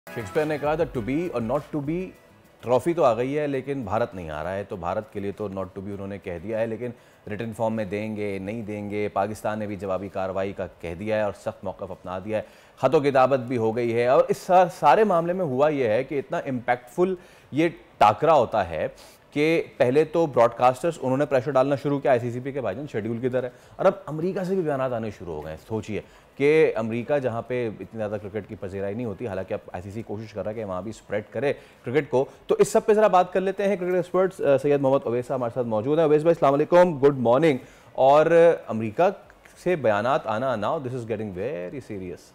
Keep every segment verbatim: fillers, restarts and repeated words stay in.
Shakespeare ने कहा था टू बी और नॉट टू बी। ट्रॉफी तो आ गई है लेकिन भारत नहीं आ रहा है, तो भारत के लिए तो नॉट टू बी उन्होंने कह दिया है, लेकिन रिटर्न फॉर्म में देंगे नहीं देंगे। पाकिस्तान ने भी जवाबी कार्रवाई का कह दिया है और सख्त मौक़िफ़ अपना दिया है। ख़तों की दावत भी हो गई है। और इस सारे मामले में हुआ यह है कि इतना इम्पैक्टफुल ये टाकरा होता है कि पहले तो ब्रॉडकास्टर्स उन्होंने प्रेशर डालना शुरू किया आईसीसी के भाईजान शेड्यूल की तरह, और अब अमेरिका से भी बयान आने शुरू हो गए। सोचिए कि अमेरिका जहाँ पे इतनी ज़्यादा क्रिकेट की पजीराई नहीं होती, हालांकि अब आईसीसी कोशिश कर रहा है कि वहाँ भी स्प्रेड करे क्रिकेट को। तो इस सब पे ज़रा बात कर लेते हैं। क्रिकेट एक्सपर्ट्स सैयद मोहम्मद अवैस हमारे साथ मौजूद हैं। अवैस भाई अस्सलाम वालेकुम, गुड मॉर्निंग। और अमेरिका से बयानात आना, now this is getting very serious.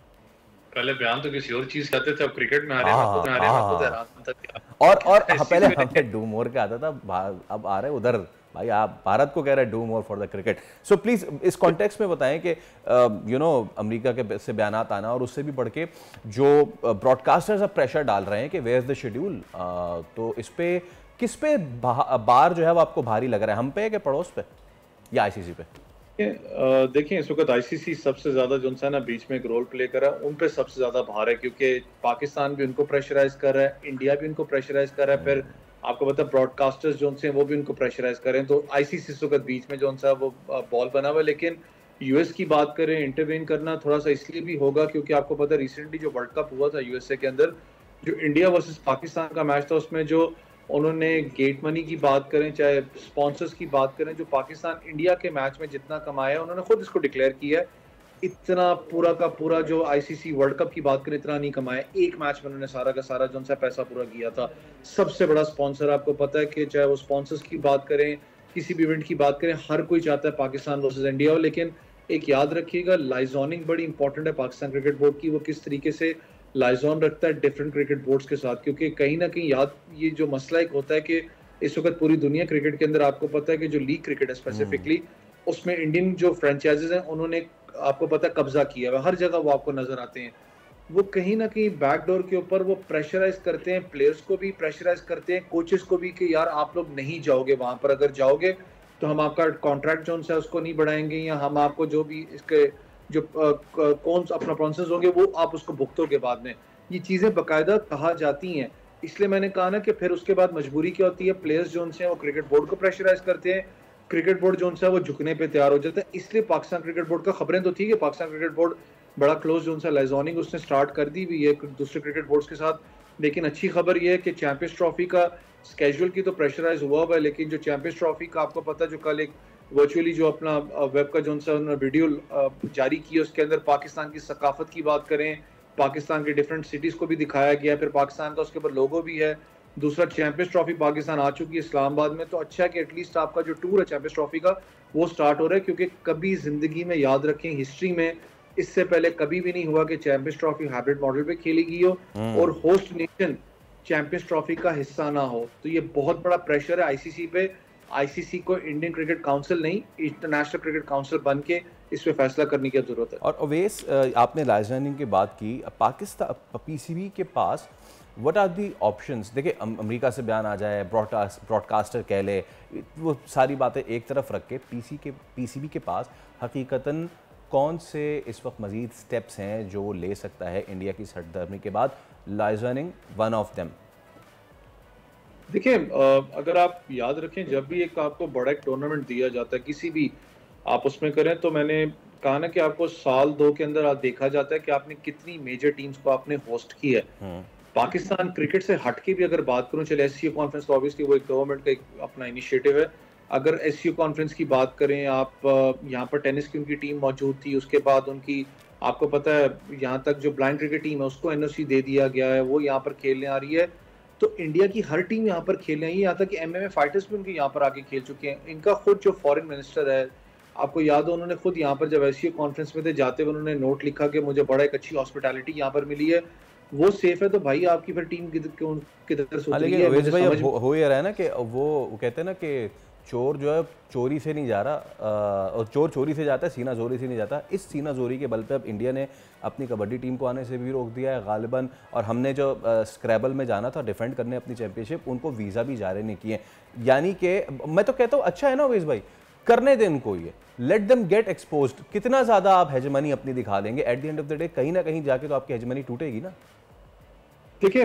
पहले बयान तो किसी और चीज कहते थे, अब क्रिकेट में आ रहे हैं, में आ रहे हैं, हैरान था क्या। और और पहले हमें डू मोर का आता था, अब आ रहे उधर। भाई आप भारत को कह रहे हैं do more for the cricket. So please इस कॉन्टेक्स्ट में बताएं कि यू नो अमेरिका के से बयानात आना और उससे भी बढ़ के जो ब्रॉडकास्टर्स अब प्रेशर डाल रहे हैं कि वेयर इज द शेड्यूल, तो इस पे किस पे बार जो है वो आपको भारी लग रहा है, हम पे कि पड़ोस पे या आईसीसी पे? देखिए इस वक्त आईसीसी सबसे ज्यादा जो है ना बीच में एक रोल प्ले कर रहा है, उन पे सबसे ज्यादा भार है, क्योंकि पाकिस्तान भी उनको प्रेशराइज कर रहा है, इंडिया भी उनको प्रेशराइज कर रहा है, फिर आपको पता है ब्रॉडकास्टर्स जो हैं वो भी उनको प्रेशराइज कर रहे हैं। तो आईसीसी इस वक्त बीच में जो है वो बॉल बना हुआ है। लेकिन यूएस की बात करें, इंटरवेन करना थोड़ा सा इसलिए भी होगा क्योंकि आपको पता है रिसेंटली जो वर्ल्ड कप हुआ था यूएसए के अंदर, जो इंडिया वर्सेस पाकिस्तान का मैच था, उसमें जो उन्होंने गेट मनी की बात करें, चाहे स्पॉन्सर्स की बात करें, जो पाकिस्तान इंडिया के मैच में जितना कमाया उन्होंने खुद इसको डिक्लेयर किया है, इतना पूरा का पूरा जो आईसीसी वर्ल्ड कप की बात करें इतना नहीं कमाया। एक मैच में उन्होंने सारा का सारा जो सा पैसा पूरा किया था। सबसे बड़ा स्पॉन्सर आपको पता है कि चाहे वो स्पॉन्सर्स की बात करें, किसी भी इवेंट की बात करें, हर कोई चाहता है पाकिस्तान वर्सेस इंडिया हो। लेकिन एक याद रखिएगा, लाइजोनिंग बड़ी इंपॉर्टेंट है पाकिस्तान क्रिकेट बोर्ड की, वो किस तरीके से लाइजॉन रखता है डिफरेंट क्रिकेट बोर्ड्स के साथ, क्योंकि कहीं ना कहीं याद ये जो मसला एक होता है कि इस वक्त पूरी दुनिया क्रिकेट के अंदर आपको पता है कि जो लीग क्रिकेट है स्पेसिफिकली, उसमें इंडियन जो फ्रेंचाइजेज हैं उन्होंने आपको पता है कब्जा किया है, हर जगह वो आपको नजर आते हैं। वो कहीं ना कहीं बैकडोर के ऊपर वो प्रेशराइज करते हैं, प्लेयर्स को भी प्रेशराइज करते हैं, कोचेस को भी, कि यार आप लोग नहीं जाओगे वहां पर, अगर जाओगे तो हम आपका कॉन्ट्रैक्ट जो है उसको नहीं बढ़ाएंगे, या हम आपको जो भी इसके जो कौन अपना प्रोसेस होंगे वो आप उसको भुगतोगे बाद में। ये चीजें बाकायदा कहा जाती हैं। इसलिए मैंने कहा ना कि फिर उसके बाद मजबूरी क्या होती है, प्लेयर्स जो हैं वो क्रिकेट बोर्ड को प्रेशराइज करते हैं, क्रिकेट बोर्ड जो है वो झुकने पे तैयार हो जाता है। इसलिए पाकिस्तान क्रिकेट बोर्ड का खबरें तो ठीक है, पाकिस्तान क्रिकेट बोर्ड बड़ा क्लोज जो है लाइजॉनिंग उसने स्टार्ट कर दी भी है दूसरे क्रिकेट बोर्ड्स के साथ। लेकिन अच्छी खबर यह है कि चैंपियंस ट्रॉफी का स्केड्यूल की तो प्रेशराइज हुआ हुआ है, लेकिन जो चैंपियंस ट्रॉफी का आपको पता है जो कल एक वर्चुअली जो अपना वेब का जो उन्होंने वीडियो जारी किया, उसके अंदर पाकिस्तान की सकाफत की बात करें, पाकिस्तान के डिफरेंट सिटीज को भी दिखाया गया, फिर पाकिस्तान का उसके ऊपर लोगो भी है। दूसरा, चैंपियंस ट्रॉफी पाकिस्तान आ चुकी है इस्लामाबाद में, तो अच्छा है कि एटलीस्ट आपका जो टूर है चैंपियंस ट्रॉफी का वो स्टार्ट हो रहा है, क्योंकि कभी जिंदगी में याद रखें हिस्ट्री में इससे पहले कभी भी नहीं हुआ कि चैंपियंस ट्रॉफी हाइब्रिड मॉडल पे खेली गई हो और होस्ट नेशन चैंपियंस ट्रॉफी का हिस्सा ना हो। तो ये बहुत बड़ा प्रेशर है आईसीसी पे। आईसीसी को इंडियन क्रिकेट काउंसिल नहीं, इंटरनेशनल क्रिकेट काउंसिल बन के इस पे फैसला करने की जरूरत है। और अवैस, आपने लाइजनिंग की बात की, पाकिस्तान पीसीबी के पास व्हाट आर दी ऑप्शंस? देखिए अमेरिका से बयान आ जाए, ब्रॉडकास्ट ब्रॉडकास्टर कह ले, वो सारी बातें एक तरफ रख के पीसी के पीसीबी के पास हकीकतन कौन से इस वक्त मजीद स्टेप्स हैं जो ले सकता है इंडिया की सरगर्मी के बाद? Liaisoning one of them. देखिए अगर आप याद रखें, जब भी एक आपको बड़ा एक टूर्नामेंट दिया जाता है किसी भी आप उसमें करें, तो मैंने कहा ना कि आपको साल दो के अंदर आप देखा जाता है कि आपने कितनी मेजर टीम्स को आपने होस्ट की है। पाकिस्तान क्रिकेट से हटके भी अगर बात करूं, चले एससीओ कॉन्फ्रेंस तो ऑब्वियसली वो एक गवर्नमेंट का एक अपना इनिशिएटिव है। अगर एससीओ कॉन्फ्रेंस की बात करें, आप यहाँ पर टेनिस की उनकी टीम मौजूद थी, उसके बाद उनकी आपको पता है यहाँ तक जो ब्लाइंड क्रिकेट टीम है उसको एनओसी दे दिया गया है, वो यहाँ पर खेलने आ रही है। तो इंडिया की हर टीम यहाँ पर खेलने आई है, यहाँ तक कि एमएमए फाइटर्स भी उनके यहाँ पर आके खेल चुके हैं। इनका खुद जो फॉरेन मिनिस्टर है, आपको याद हो, उन्होंने खुद यहाँ पर जब एससीओ कॉन्फ्रेंस में थे जाते हुए उन्होंने नोट लिखा कि मुझे बड़ा एक अच्छी हॉस्पिटैलिटी यहाँ पर मिली है, वो सेफ है, तो भाई आपकी फिर टीम किधर सोच रही है? लेकिन भाई हो, हो ये रहा है ना कि वो, वो कहते हैं ना कि चोर जो है चोरी से नहीं जा रहा, और चोर चोरी से जाता है, सीना जोरी से नहीं जाता। इस सीना जोरी के बल पे अब इंडिया ने अपनी कबड्डी टीम को आने से भी रोक दिया है गालिबन, और हमने जो स्क्रैबल में जाना था डिफेंड करने अपनी चैंपियनशिप, उनको वीज़ा भी जारी नहीं किए। यानी कि मैं तो कहता हूँ अच्छा है ना अवैस भाई, करने दें इनको, ये लेट देम गेट एक्सपोज्ड। कितना ज़्यादा आप हेजमनी अपनी दिखा देंगे, at the end of the day कहीं ना कहीं जाके तो आपकी हेजमनी टूटेगी ना। देखिए,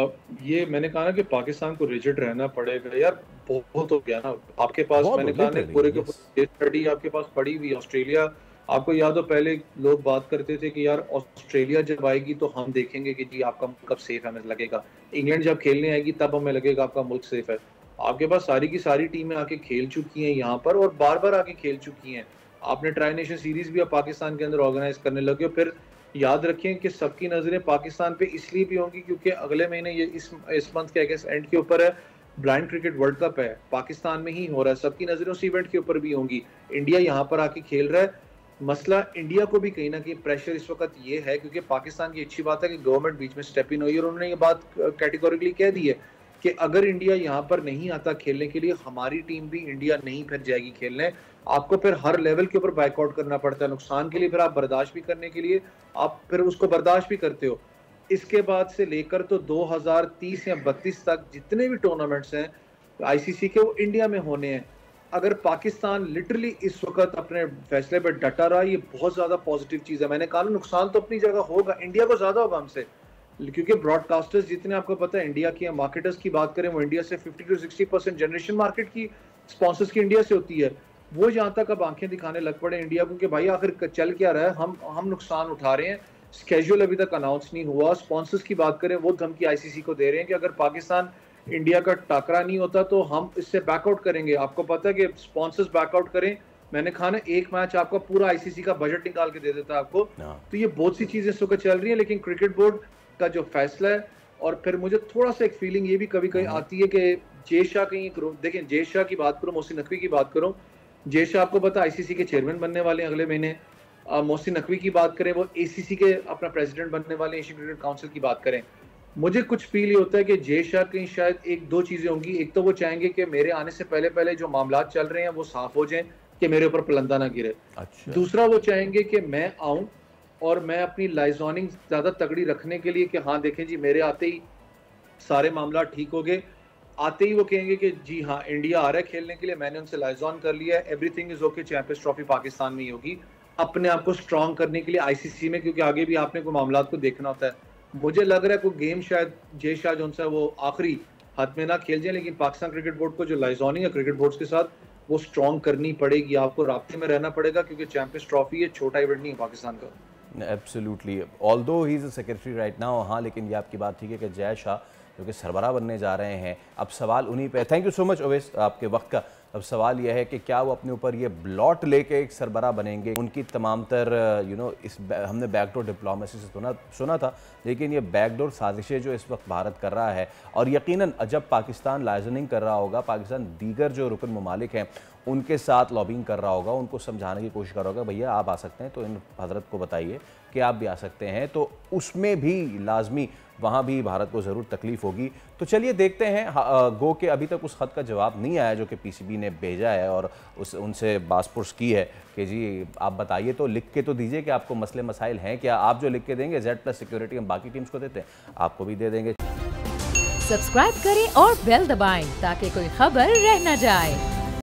ये मैंने कहा ना कि पाकिस्तान को रिजिड रहना पड़ेगा यार, बहुत हो गया ना। आपके पास बहुत मैंने कहा ना पूरे के पूरे स्टडी आपके पास पड़ी हुई। ऑस्ट्रेलिया, आपको याद हो पहले लोग बात करते थे कि यार ऑस्ट्रेलिया जब आएगी तो हम देखेंगे कि जी आपका मुल्क कब सेफ है, हमें लगेगा। इंग्लैंड जब खेलने आएगी तब हमें लगेगा आपका मुल्क सेफ है। आपके पास सारी की सारी टीमें आके खेल चुकी हैं यहाँ पर, और बार बार आके खेल चुकी हैं। आपने ट्राई नेशन सीरीज भी अब पाकिस्तान के अंदर ऑर्गेनाइज करने लगे हो। फिर याद रखें कि सबकी नजरें पाकिस्तान पे इसलिए भी होंगी क्योंकि अगले महीने ये इस इस मंथ के अगेंस्ट एंड के ऊपर है, ब्लाइंड क्रिकेट वर्ल्ड कप है, पाकिस्तान में ही हो रहा है। सबकी नजरें उस इवेंट के ऊपर भी होंगी। इंडिया यहाँ पर आके खेल रहा है। मसला इंडिया को भी कहीं ना कहीं प्रेशर इस वक्त ये है क्योंकि पाकिस्तान की अच्छी बात है कि गवर्नमेंट बीच में स्टेप इन हुई और उन्होंने ये बात कैटेगोरिकली कह दी है कि अगर इंडिया यहाँ पर नहीं आता खेलने के लिए, हमारी टीम भी इंडिया नहीं फिर जाएगी खेलने। आपको फिर हर लेवल के ऊपर बाइकआउट करना पड़ता है। नुकसान के लिए फिर आप बर्दाश्त भी करने के लिए आप फिर उसको बर्दाश्त भी करते हो। इसके बाद से लेकर तो दो हज़ार तीस या बत्तीस तक जितने भी टूर्नामेंट्स हैं आईसीसी के, वो इंडिया में होने हैं। अगर पाकिस्तान लिटरली इस वक्त अपने फैसले पर डटा रहा, ये बहुत ज्यादा पॉजिटिव चीज है। मैंने कहा नुकसान तो अपनी जगह होगा, इंडिया को ज्यादा होगा हमसे, क्योंकि ब्रॉडकास्टर्स जितने आपको पता है इंडिया की, मार्केटर्स की बात करें वो इंडिया से fifty to sixty percent generation market की स्पॉन्सर्स की इंडिया से होती है। वो जहां तक अब आंखें दिखाने लग पड़े इंडिया को कि भाई आखिर चल क्या रहा है, हम हम नुकसान उठा रहे हैं। स्केड्यूल अभी तक अनाउंस नहीं हुआ। स्पॉन्सर्स की बात करें वो धमकी आईसीसी को दे रहे हैं कि अगर पाकिस्तान इंडिया का टाकरा नहीं होता तो हम इससे बैकआउट करेंगे। आपको पता है कि स्पॉन्सर्स बैकआउट करें, मैंने कहा ना एक मैच आपका पूरा आईसीसी का बजट निकाल के दे देता है आपको। तो ये बहुत सी चीजें इस वक्त चल रही है, लेकिन क्रिकेट बोर्ड का जो फैसला है, और फिर मुझे थोड़ा सा एक फीलिंग ये भी कभी कभी आती है कि जय शाह कहीं, देखें जय शाह की बात करो, मोहसिन नकवी की बात करो। जय शाह आपको पता आईसीसी के चेयरमैन बनने वाले हैं अगले महीने। मोहसिन नकवी की बात करें, वो एसीसी के अपना प्रेसिडेंट बनने वाले, एशियन क्रिकेट काउंसिल की बात करें। मुझे कुछ फील ये होता है कि जय शाह कहीं शायद एक दो चीजें होंगी। एक तो वो चाहेंगे कि मेरे आने से पहले पहले जो मामला चल रहे हैं वो साफ हो जाएं कि मेरे ऊपर पलंदा ना गिरे। अच्छा। दूसरा वो चाहेंगे कि मैं आऊं और मैं अपनी लाइजॉनिंग ज्यादा तगड़ी रखने के लिए कि हाँ देखें जी मेरे आते ही सारे मामला ठीक हो गए। आते ही वो कहेंगे कि जी हाँ इंडिया आ रहा है खेलने के लिए, मैंने उनसे लाइजॉन कर लिया है, everything is okay, champions trophy Pakistan में ही होगी। अपने आप को स्ट्रॉन्ग करने के लिए आईसीसी में, क्योंकि आगे भी आपने कोई मामला को देखना होता है। मुझे लग रहा है कोई गेम शायद जय शाह जो है वो आखिरी हाथ में ना खेल जाए, लेकिन पाकिस्तान क्रिकेट बोर्ड को जो लाइजॉनिंग है क्रिकेट बोर्ड के साथ वो स्ट्रॉन्ग करनी पड़ेगी। आपको राब्ते में रहना पड़ेगा क्योंकि चैंपियंस ट्रॉफी ये छोटा इवेंट नहीं है पाकिस्तान का। Absolutely, although he is a secretary right now. हाँ, लेकिन ये आपकी बात ठीक है कि जय शाह जो कि सरबराह बनने जा रहे हैं, अब सवाल उन्हीं पे। Thank you so much Owais आपके वक्त का। अब सवाल यह है कि क्या वो अपने ऊपर ये ब्लॉट लेके एक सरबराह बनेंगे। उनकी तमाम तर यू नो इस हमने बैकडोर डिप्लोमेसी से सुना सुना था, लेकिन ये बैकडोर साजिशें जो इस वक्त भारत कर रहा है, और यकीनन जब पाकिस्तान लाइजनिंग कर रहा होगा, पाकिस्तान दीगर जो रुकन ममालिक हैं उनके साथ लॉबिंग कर रहा होगा, उनको समझाने की कोशिश कर रहा होगा भैया आप आ सकते हैं तो इन हजरत को बताइए कि आप भी आ सकते हैं, तो उसमें भी लाजमी वहाँ भी भारत को ज़रूर तकलीफ़ होगी। तो चलिए देखते हैं। गो के अभी तक उस ख़त का जवाब नहीं आया जो कि पीसीबी ने भेजा है और उस उनसे बासपुर्स की है कि जी आप बताइए, तो लिख के तो दीजिए कि आपको मसले मसाइल हैं क्या। आप जो लिख के देंगे जेड प्लस सिक्योरिटी हम बाकी टीम्स को देते हैं, आपको भी दे देंगे। सब्सक्राइब करें और बेल दबाएं ताकि कोई खबर रह न जाए।